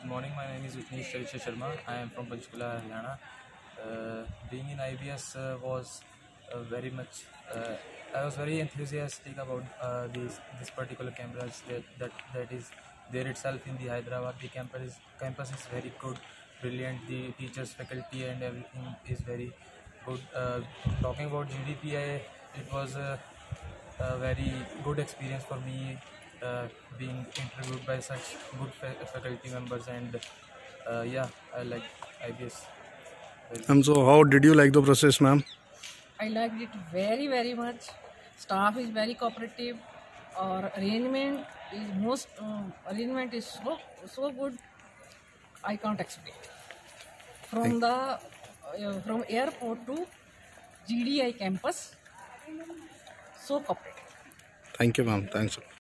Good morning. My name is Utnesh Sharma. I am from Panchkula, Haryana. Being in IBS was very much. I was very enthusiastic about this particular campus that is there itself in the Hyderabad. The campus is very good, brilliant. The teachers, faculty, and everything is very good. Talking about GDPI, it was a very good experience for me. Being interviewed by such good faculty members, and yeah, I like IBS very much. So how did you like the process, ma'am? I liked it very much. Staff is very cooperative. Or arrangement is so good. I can't explain. From airport to GDI campus, so cooperative. Thank you, ma'am. Thanks.